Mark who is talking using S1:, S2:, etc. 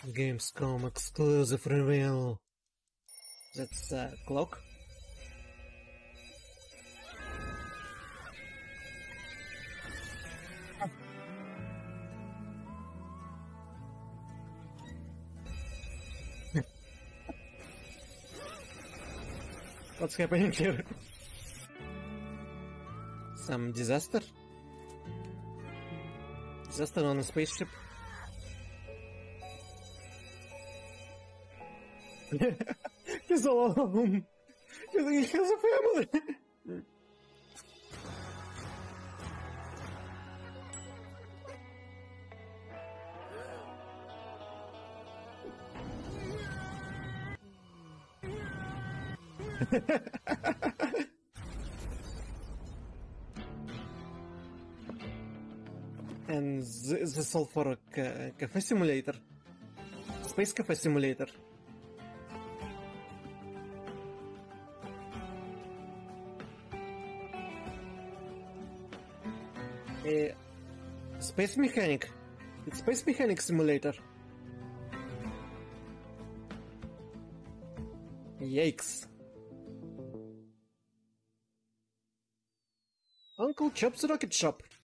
S1: Gamescom exclusive reveal. That's a clock. What's happening here? Some disaster? Disaster on a spaceship? He's alone! He has a family! And this is all for a cafe simulator. Space cafe simulator. Space mechanic. It's space mechanic simulator. Yikes. Uncle Chop's Rocket Shop.